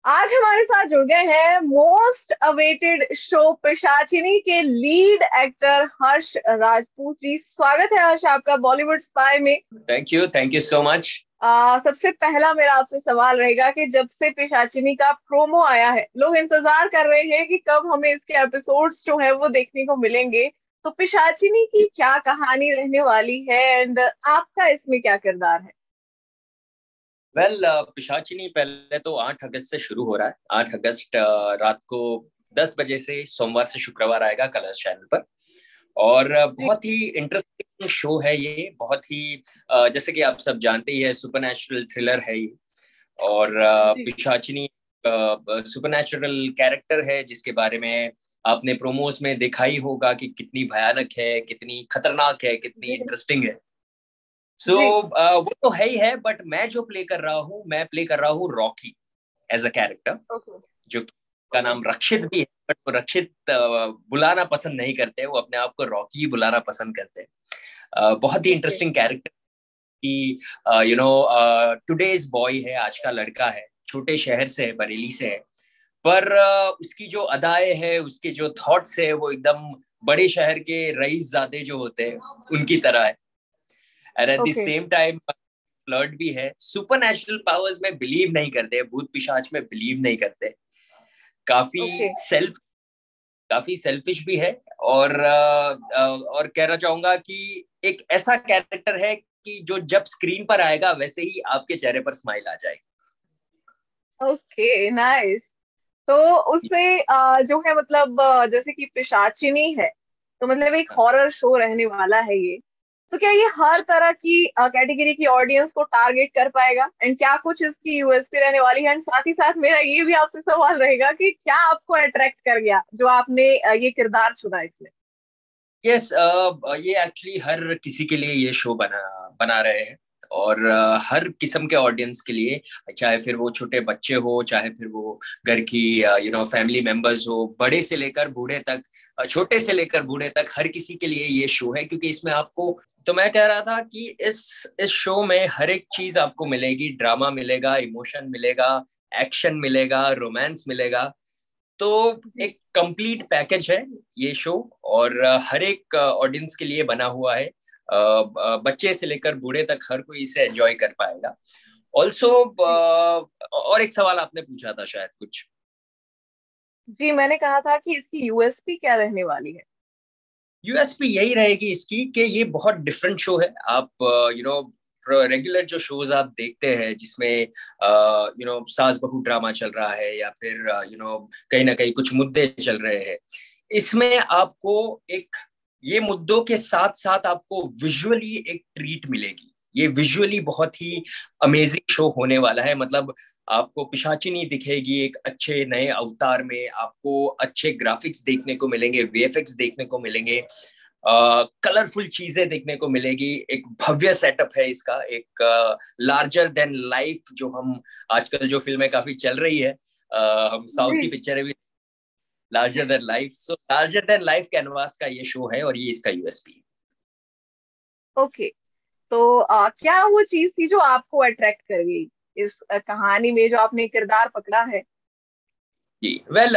आज हमारे साथ जुड़ गए हैं मोस्ट अवेटेड शो पिशाचिनी के लीड एक्टर हर्ष राजपूत जी। स्वागत है हर्ष आपका बॉलीवुड स्पाई में। Thank you so much. सबसे पहला मेरा आपसे सवाल रहेगा कि जब से पिशाचिनी का प्रोमो आया है, लोग इंतजार कर रहे हैं कि कब हमें इसके एपिसोड्स जो है वो देखने को मिलेंगे। तो पिशाचिनी की क्या कहानी रहने वाली है एंड आपका इसमें क्या किरदार है? पिशाचिनी पहले तो 8 अगस्त से शुरू हो रहा है। 8 अगस्त रात को 10 बजे से सोमवार से शुक्रवार आएगा कलर्स चैनल पर। और जी। बहुत ही इंटरेस्टिंग शो है ये। बहुत ही जैसे कि आप सब जानते ही है, सुपरनैचुरल थ्रिलर है ये। और जी। पिशाचिनी सुपरनैचुरल कैरेक्टर है जिसके बारे में आपने प्रोमोस में देखा ही होगा कि कितनी भयानक है, कितनी खतरनाक है, कितनी जी। इंटरेस्टिंग है। सो जी। वो तो है ही है, बट मैं जो प्ले कर रहा हूँ, मैं प्ले कर रहा हूँ Rocky as a character, okay. जो का ओके। नाम रक्षित भी है। बट वो रक्षित बुलाना पसंद नहीं करते, वो अपने आप को रॉकी ही बुलाना पसंद करते हैं। बहुत ही ओके। इंटरेस्टिंग कैरेक्टर की। टुडेज बॉय है, आज का लड़का है, छोटे शहर से है, बरेली से है। पर उसकी जो अदाएं है, उसके जो थॉट्स है, वो एकदम बड़े शहर के रईसजादे जो होते हैं उनकी तरह है। And at the okay. Same time flirt भी है। सुपर नेचुरल पावर्स में बिलीव नहीं करते, भूत पिशाच में बिलीव नहीं करते। काफी ओके। सेल्फ काफी सेल्फिश भी है। और कहना चाहूंगा कि एक ऐसा कैरेक्टर है कि जो जब स्क्रीन पर आएगा वैसे ही आपके चेहरे पर स्माइल आ जाएगी। Okay, nice. तो उससे जो है मतलब जैसे कि पिशाचिनी है, तो मतलब एक हॉरर शो रहने वाला है ये। तो क्या ये हर तरह की कैटेगरी की ऑडियंस को टारगेट कर पाएगा एंड क्या कुछ इसकी यूएसपी रहने वाली है? एंड साथ ही साथ मेरा ये भी आपसे सवाल रहेगा कि क्या आपको अट्रैक्ट कर गया जो आपने ये किरदार चुना इसमें? यस, ये एक्चुअली हर किसी के लिए ये शो बना बना रहे हैं। और हर किस्म के ऑडियंस के लिए, चाहे फिर वो छोटे बच्चे हो, चाहे फिर वो घर की फैमिली मेंबर्स हो, बड़े से लेकर बूढ़े तक, छोटे से लेकर बूढ़े तक, हर किसी के लिए ये शो है। क्योंकि इसमें आपको, तो मैं कह रहा था कि इस शो में हर एक चीज आपको मिलेगी। ड्रामा मिलेगा, इमोशन मिलेगा, एक्शन मिलेगा, रोमांस मिलेगा। तो जी। एक कंप्लीट पैकेज है ये शो। और हर एक ऑडियंस के लिए बना हुआ है। बच्चे से लेकर बूढ़े तक हर कोई इसे एंजॉय कर पाएगा। ऑल्सो जी। और एक सवाल आपने पूछा था शायद कुछ। जी, मैंने कहा था कि इसकी यूएसपी क्या रहने वाली है? यूएसपी यही रहेगी इसकी कि ये बहुत डिफरेंट शो है। आप रेगुलर जो शोज आप देखते हैं जिसमें सास बहू ड्रामा चल रहा है, या फिर कहीं ना कहीं कुछ मुद्दे चल रहे हैं, इसमें आपको एक, ये मुद्दों के साथ साथ आपको विजुअली एक ट्रीट मिलेगी। ये विजुअली बहुत ही अमेजिंग शो होने वाला है। मतलब आपको पिशाचिनी दिखेगी एक अच्छे नए अवतार में, आपको अच्छे ग्राफिक्स देखने को मिलेंगे, वीएफएक्स देखने को मिलेंगे, कलरफुल चीजें देखने को मिलेगी। एक भव्य सेटअप है इसका, एक लार्जर देन लाइफ, जो हम आजकल जो फिल्में काफी चल रही है, हम साउथ की जी। पिक्चरें भी larger than life. So larger than life canvas का ये शो है और ये इसका यूएसपी। ओके। तो क्या वो चीज थी जो आपको अट्रैक्ट कर गई इस कहानी में, जो आपने किरदार पकड़ा है? जी, वेल,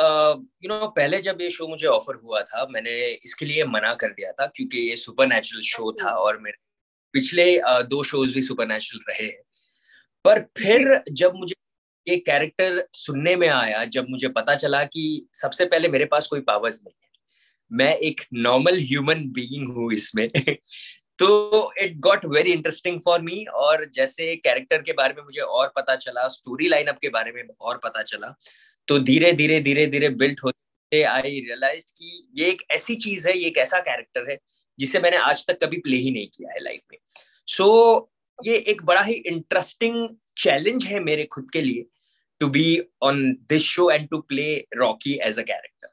पहले जब ये शो मुझे ऑफर हुआ था, मैंने इसके लिए मना कर दिया था क्योंकि ये सुपर नेचुरल शो ओके। था और मेरे पिछले 2 शोज भी सुपर नेचुरल रहे हैं। पर फिर जी। जब मुझे ये कैरेक्टर सुनने में आया, जब मुझे पता चला कि सबसे पहले मेरे पास कोई पावर्स नहीं है, मैं एक नॉर्मल ह्यूमन बीइंग हूँ इसमें तो it got very interesting for me. और जैसे कैरेक्टर के बारे में मुझे और पता चला, स्टोरी लाइनअप के बारे में और पता चला, तो धीरे धीरे धीरे धीरे बिल्ट होते आई रियलाइज कि ये एक ऐसी चीज है, ये एक ऐसा कैरेक्टर है जिसे मैंने आज तक कभी प्ले ही नहीं किया है लाइफ में। सो ये एक बड़ा ही इंटरेस्टिंग चैलेंज है मेरे खुद के लिए, to be on this show and to play Rocky as a character.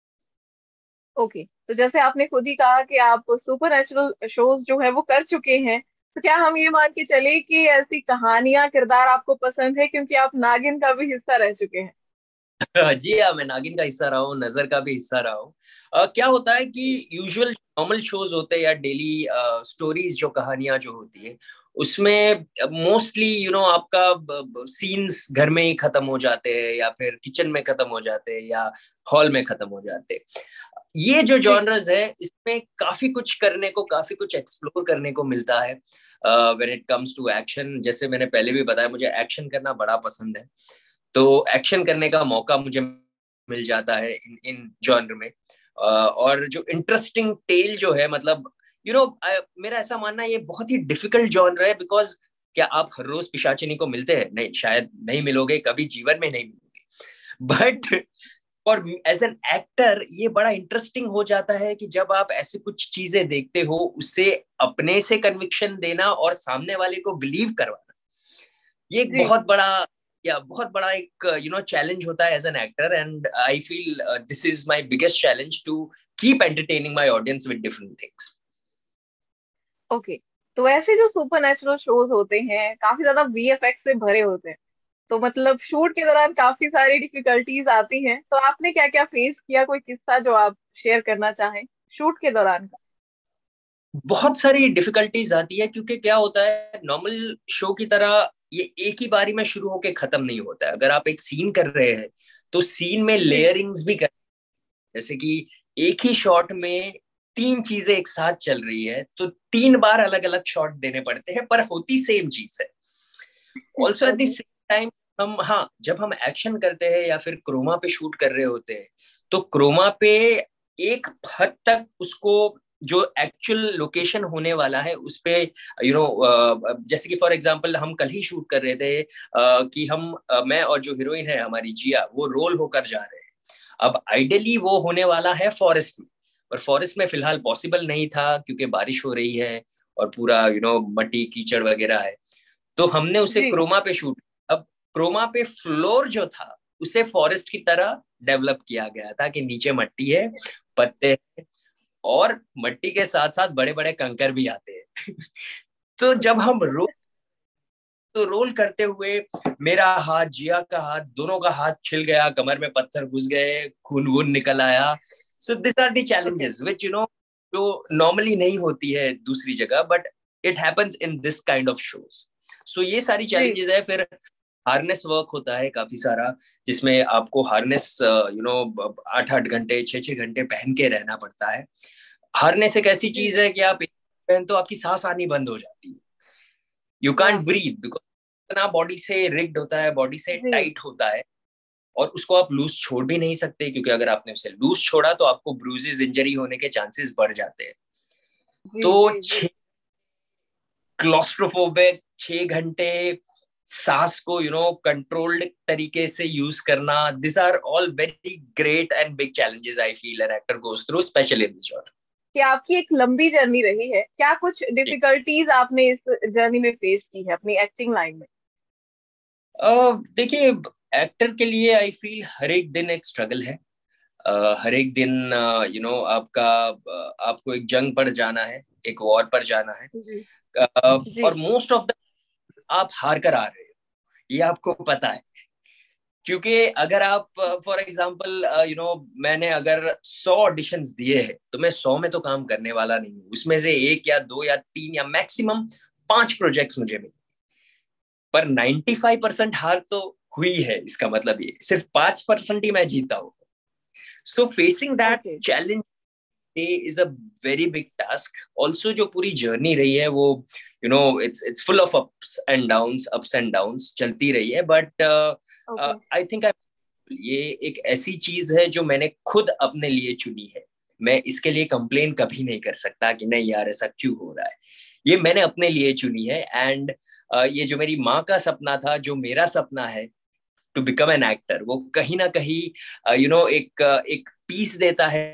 Okay, तो जैसे आपने खुद ही कहा कि आप सुपर नेचुरल शोज जो है वो कर चुके हैं, तो क्या हम ये मान के चले कि ऐसी कहानियां, किरदार आपको पसंद है क्योंकि आप नागिन का भी हिस्सा रह चुके हैं? जी हाँ, मैं नागिन का हिस्सा रहा हूँ, नजर का भी हिस्सा रहा हूँ। क्या होता है जी। कि यूजुअल नॉर्मल शोज होते हैं या डेली स्टोरीज, जो कहानियां जो होती है, उसमें मोस्टली आपका सीन्स घर में ही खत्म हो जाते हैं, या फिर किचन में खत्म हो जाते हैं, या हॉल में खत्म हो जाते हैं। ये जो जी जॉनर्स है, इसमें काफी कुछ करने को, काफी कुछ एक्सप्लोर करने को मिलता है when it comes to action. जैसे मैंने पहले भी बताया, मुझे एक्शन करना बड़ा पसंद है, तो एक्शन करने का मौका मुझे मिल जाता है इन इन जॉनर में। और जो इंटरेस्टिंग टेल जो है, मतलब मेरा ऐसा मानना है ये बहुत ही डिफिकल्ट जॉनर है, बिकॉज क्या आप हर रोज पिशाचिनी को मिलते हैं? नहीं, शायद नहीं मिलोगे, कभी जीवन में नहीं मिलोगे। But for as an actor ये बड़ा इंटरेस्टिंग हो जाता है कि जब आप ऐसी कुछ चीजें देखते हो, उसे अपने से कन्विक्शन देना और सामने वाले को बिलीव करवाना, ये एक जी। बहुत बड़ा एक चैलेंज होता है as an actor. And I feel this is my biggest challenge, to keep entertaining my audience with different things. Okay. तो ऐसे जो सुपर नेचुरल शोज होते हैं काफी ज्यादा वीएफएक्स से भरे होते हैं, तो मतलब शूट के दौरान काफी सारी डिफिकल्टीज आती हैं, तो आपने क्या क्या फेस किया? कोई किस्सा जो आप शेयर करना चाहें शूट के दौरान का? बहुत सारी डिफिकल्टीज आती है, क्योंकि क्या होता है, नॉर्मल शो की तरह ये एक ही बारी में शुरू होके खत्म नहीं होता है। अगर आप एक सीन कर रहे हैं, तो सीन में जी लेयरिंग्स भी कर, जैसे कि एक ही शॉट में तीन चीजें एक साथ चल रही है, तो तीन बार अलग अलग शॉट देने पड़ते हैं, पर होती सेम चीज है। Also at the okay. Same time, हम, हाँ, जब हम एक्शन करते हैं या फिर क्रोमा पे शूट कर रहे होते हैं, तो क्रोमा पे एक हद तक उसको, जो एक्चुअल लोकेशन होने वाला है उस पे, जैसे कि फॉर एग्जांपल हम कल ही शूट कर रहे थे कि हम, मैं और जो हीरोइन है हमारी जिया, वो रोल होकर जा रहे हैं। अब आइडियली वो होने वाला है फॉरेस्ट में, पर फॉरेस्ट में फिलहाल पॉसिबल नहीं था, क्योंकि बारिश हो रही है और पूरा मट्टी कीचड़ वगैरह है। तो हमने उसे जी क्रोमा पे शूट। अब क्रोमा पे फ्लोर जो था, उसे फॉरेस्ट की तरह डेवलप किया गया था, कि नीचे मट्टी है, पत्ते हैं, और मट्टी के साथ साथ बड़े बड़े कंकर भी आते हैं। तो जब हम रोल करते हुए, मेरा हाथ, जिया का हाथ, दोनों का हाथ छिल गया, कमर में पत्थर घुस गए, खून वून निकल आया। So this are the okay. Challenges which जो नॉर्मली नहीं होती है दूसरी जगह, but it happens in this kind of shows. So ये सारी जी चैलेंजेस है। फिर हार्नेस वर्क होता है काफी सारा, जिसमें आपको हार्नेस 8-8 घंटे, 6-6 घंटे पहन के रहना पड़ता है। हार्नेस एक ऐसी जी। चीज है कि आप पहन तो आपकी सांस आनी बंद हो जाती है। यू कांट वाह। ब्रीथ, बिकॉज इतना बॉडी से रिग्ड होता है, बॉडी से जी टाइट होता है। और उसको आप लूज छोड़ भी नहीं सकते, क्योंकि अगर आपने उसे लूज छोड़ा तो आपको ब्रूजेस, इंजरी होने के चांसेस बढ़ जाते हैं। जी तो जी जी। 6 क्लॉस्ट्रोफोबिक 6 घंटे सांस को कंट्रोल्ड तरीके से यूज करना, this are all very great and big challenges I feel an actor goes through, specially in this genre. कि आपकी एक लंबी जर्नी रही है, क्या कुछ डिफिकल्टीज आपने इस जर्नी में फेस की है अपनी एक्टिंग लाइन में? देखिए, एक्टर के लिए आई फील हर एक दिन एक स्ट्रगल है। हर एक दिन आपका, आपको एक जंग पर जाना है, एक वॉर पर जाना है। जी जी और मोस्ट ऑफ द आप हार कर आ रहे हो, ये आपको पता है। क्योंकि अगर आप, फॉर एग्जांपल मैंने अगर 100 ऑडिशंस दिए हैं, तो मैं 100 में तो काम करने वाला नहीं हूँ। उसमें से एक या दो या तीन या मैक्सिमम 5 प्रोजेक्ट्स मुझे मिले, पर 95% हार तो हुई है। इसका मतलब ये सिर्फ 5% ही मैं जीता हूँ। So facing that okay. Challenge is a very big task. Also जो पूरी जर्नी रही है, वो it's full of ups and downs चलती रही है। But okay. आई थिंक ये एक ऐसी चीज है जो मैंने खुद अपने लिए चुनी है। मैं इसके लिए कंप्लेन कभी नहीं कर सकता कि नहीं यार ऐसा क्यों हो रहा है। ये मैंने अपने लिए चुनी है। एंड ये जो मेरी माँ का सपना था, जो मेरा सपना है टू बिकम एन एक्टर, वो कहीं ना कहीं एक पीस देता है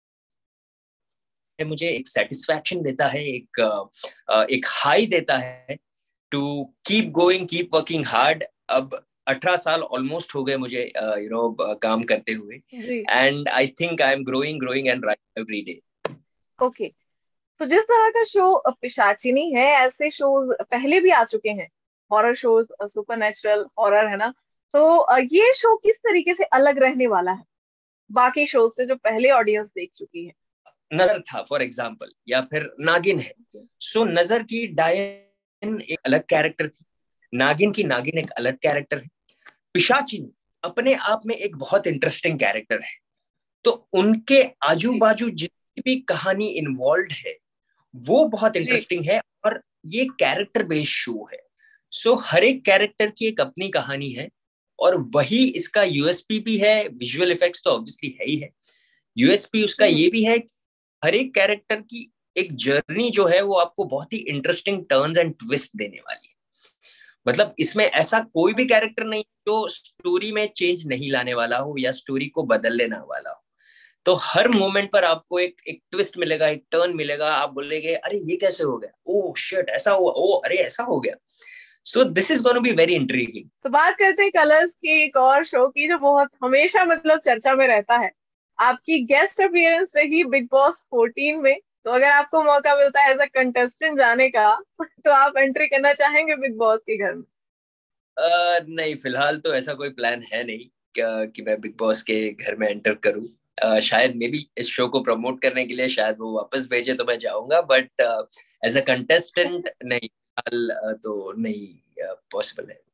मुझे, एक सेटिस्फैक्शन देता है, एक हाई देता है, to keep going, keep working hard. अब 18 साल ऑलमोस्ट हो गए मुझे काम करते हुए। जी। And I think I am growing and right every day. Okay. तो जिस तरह का शो पिशाचिनी है, ऐसे शोज पहले भी आ चुके हैं, horror shows, supernatural horror, है ना? तो ये शो किस तरीके से अलग रहने वाला है बाकी शोज से जो पहले ऑडियंस देख चुकी है? नजर था फॉर एग्जाम्पल, या फिर नागिन है। सो नजर की डायरेक्ट एक अलग कैरेक्टर थी, नागिन की नागिन एक अलग कैरेक्टर है, पिशाचिनी अपने आप में एक बहुत इंटरेस्टिंग कैरेक्टर है। तो उनके आजू जी बाजू जितनी भी कहानी इन्वॉल्व है वो बहुत जी इंटरेस्टिंग है, और ये कैरेक्टर बेस्ड शो है। सो हर एक कैरेक्टर की एक अपनी कहानी है, और वही इसका यूएसपी भी है। विजुअल इफेक्ट्स तो ऑब्वियसली है ही है, यूएसपी उसका हम्म ये भी है कि हर एक कैरेक्टर की एक जर्नी जो है वो आपको बहुत ही इंटरेस्टिंग टर्न्स एंड ट्विस्ट देने वाली है। मतलब इसमें ऐसा कोई भी कैरेक्टर नहीं जो स्टोरी में चेंज नहीं लाने वाला हो या स्टोरी को बदल लेने वाला हो। तो हर मोमेंट पर आपको एक एक ट्विस्ट मिलेगा, एक टर्न मिलेगा, आप बोलेंगे अरे ये कैसे हो गया, ओ शिट ऐसा हुआ, ओ अरे ऐसा हो गया। So this is gonna be very intriguing. तो बात करते हैं कलर्स की, एक और शो की जो बहुत हमेशा मतलब चर्चा में रहता है। आपकी गेस्ट अपीयरेंस रही बिग बॉस 14 में। तो अगर आपको मौका मिलता है एज अ कंटेस्टेंट जाने का तो आप एंट्री करना चाहेंगे बिग बॉस के घर में? नहीं, फिलहाल तो ऐसा कोई प्लान है नहीं कि मैं बिग बॉस के घर में एंटर करूं। शायद मे बी इस शो को प्रमोट करने के लिए शायद वो वापस भेजे तो मैं जाऊंगा, बट एज अ कंटेस्टेंट नहीं, फिलहाल तो नहीं पॉसिबल है।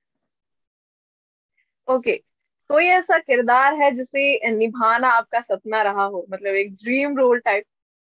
ओके। कोई ऐसा किरदार है जिसे निभाना आपका सपना रहा हो, मतलब एक ड्रीम रोल टाइप?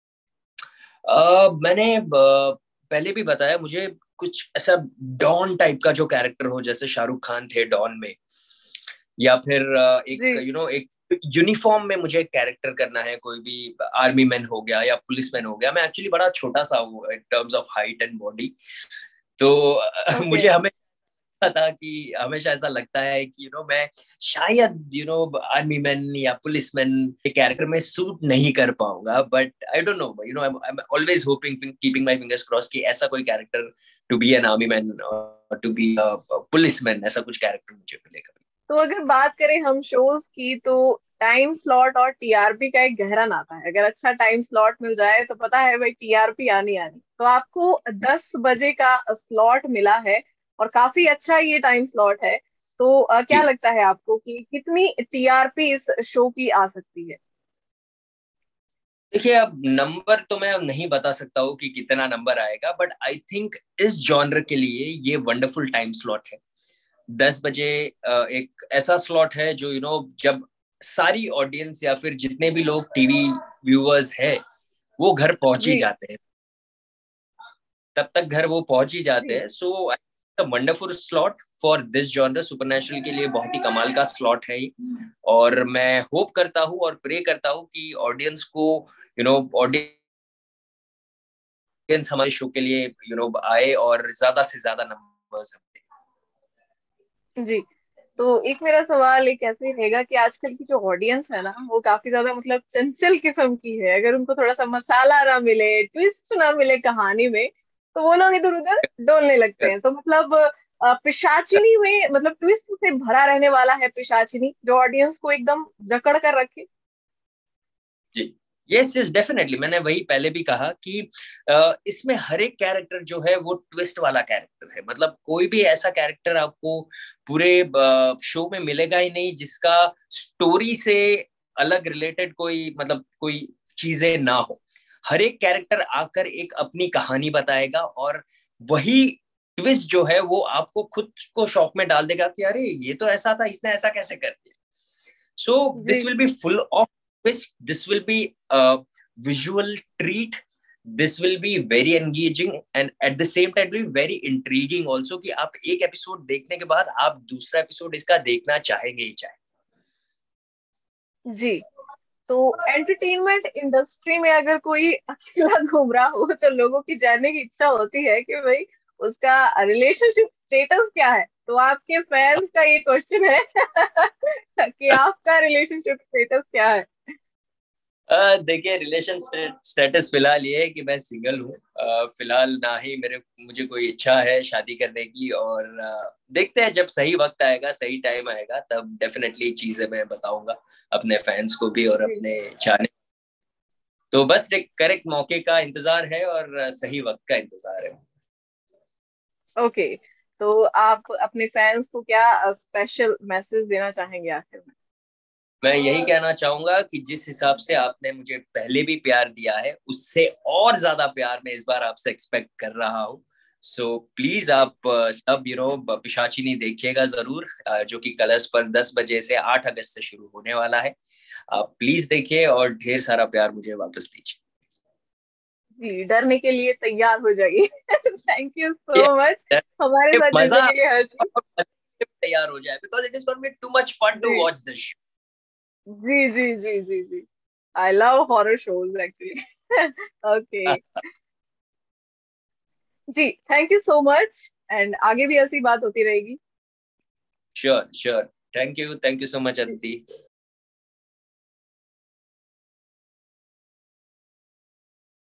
मैंने पहले भी बताया, मुझे कुछ ऐसा डॉन टाइप का जो कैरेक्टर हो, जैसे शाहरुख खान थे डॉन में, या फिर एक जी एक यूनिफॉर्म में मुझे कैरेक्टर करना है, कोई भी आर्मी मैन हो गया या पुलिस मैन हो गया। मैं एक्चुअली बड़ा छोटा सा हूँ in terms of height and body. तो ओके। मुझे हमेशा था कि हमेशा ऐसा लगता है कि मैं शायद आर्मी मैन या पुलिस मैन के कैरेक्टर में सूट नहीं कर पाऊंगा, but I don't know, I am always hoping, keeping my fingers cross कि ऐसा कोई character, to be an army man और टू बी पुलिस मैन, ऐसा कुछ कैरेक्टर मुझे मिलेगा। तो अगर बात करें हम शोज की, तो टाइम स्लॉट और टीआरपी का एक गहरा नाता है। अगर अच्छा टाइम स्लॉट मिल जाए तो पता है भाई टीआरपी आनी आनी। तो आपको 10 बजे का स्लॉट मिला है और काफी अच्छा ये टाइम स्लॉट है। तो क्या जी, लगता है आपको कि कितनी टीआरपी इस शो की आ सकती है? देखिए अब नंबर तो मैं अब नहीं बता सकता हूँ कि कितना नंबर आएगा, बट आई थिंक इस जॉनर के लिए ये वंडरफुल टाइम स्लॉट है। 10 बजे एक ऐसा स्लॉट है जो जब सारी ऑडियंस या फिर जितने भी लोग टीवी व्यूअर्स है वो घर पहुंच ही जी जाते हैं, तब तक घर वो पहुंच ही जाते जी हैं। So wonderful slot for this genre, supernatural के लिए बहुत ही कमाल का स्लॉट है ये। और मैं होप करता हूँ और प्रे करता हूँ कि ऑडियंस को ऑडियंस हमारे शो के लिए आए और ज्यादा से ज्यादा नंबर्स। जी। तो एक मेरा सवाल एक ऐसे ही रहेगा कि आजकल की जो ऑडियंस है ना, वो काफी ज्यादा मतलब चंचल किस्म की है। अगर उनको थोड़ा सा मसाला ना मिले, ट्विस्ट ना मिले कहानी में, तो वो लोग इधर उधर डोलने लगते हैं। तो मतलब पिशाचिनी में मतलब ट्विस्ट से भरा रहने वाला है पिशाचिनी, जो ऑडियंस को एकदम जकड़ कर रखे। जी, यस यस डेफिनेटली, मैंने वही पहले भी कहा कि इसमें हर एक कैरेक्टर जो है वो ट्विस्ट वाला कैरेक्टर है। मतलब कोई भी ऐसा कैरेक्टर आपको पूरे शो में मिलेगा ही नहीं जिसका स्टोरी से अलग रिलेटेड कोई मतलब कोई चीजें ना हो। हर एक कैरेक्टर आकर एक अपनी कहानी बताएगा, और वही ट्विस्ट जो है वो आपको खुद को शॉक में डाल देगा कि अरे ये तो ऐसा था, इसने ऐसा कैसे कर दिया। So this ji will be full of twist. This will be a visual treat. This will be very engaging and at the same time will be very intriguing also कि आप एक एपिसोड देखने के बाद आप दूसरा एपिसोड इसका देखना चाहेंगे ही चाहे। जी। तो एंटरटेनमेंट इंडस्ट्री में अगर कोई अकेला घूम रहा हो तो लोगों की जानने की इच्छा होती है कि भाई उसका रिलेशनशिप स्टेटस क्या है। तो आपके फैंस का ये क्वेश्चन है कि आपका रिलेशनशिप स्टेटस क्या है? देखिए रिलेशन स्टेटस फिलहाल ये है कि मैं सिंगल हूँ। फिलहाल ना ही मेरे मुझे कोई इच्छा है शादी करने की, और देखते हैं जब सही वक्त आएगा, सही टाइम आएगा, तब डेफिनेटली चीजें मैं बताऊंगा अपने फैंस को भी और जी। अपने चाहने। तो बस एक करेक्ट मौके का इंतजार है और सही वक्त का इंतजार है। ओके। तो आप अपने फैंस को क्या स्पेशल मैसेज देना चाहेंगे आखिर में? मैं यही कहना चाहूंगा कि जिस हिसाब से आपने मुझे पहले भी प्यार दिया है, उससे और ज्यादा प्यार मैं इस बार आपसे एक्सपेक्ट कर रहा हूँ। सो प्लीज आप सब पिशाचिनी देखिएगा जरूर, जो कि कलर्स पर 10 बजे से 8 अगस्त से शुरू होने वाला है। आप प्लीज देखिए और ढेर सारा प्यार मुझे वापस दीजिए। जी, डरने के लिए तैयार हो जाइए। थैंक यू ये सो मच हमारे साथ जुड़ने मजा के लिए हर्षित। तैयार हो जाए, because it is for me too much fun to जी वॉच दिस। जी जी जी जी जी। I love horror shows actually. Okay. जी, thank you so much. And आगे भी ऐसी बात होती रहेगी। Sure sure. Thank you so much जी, अदिति।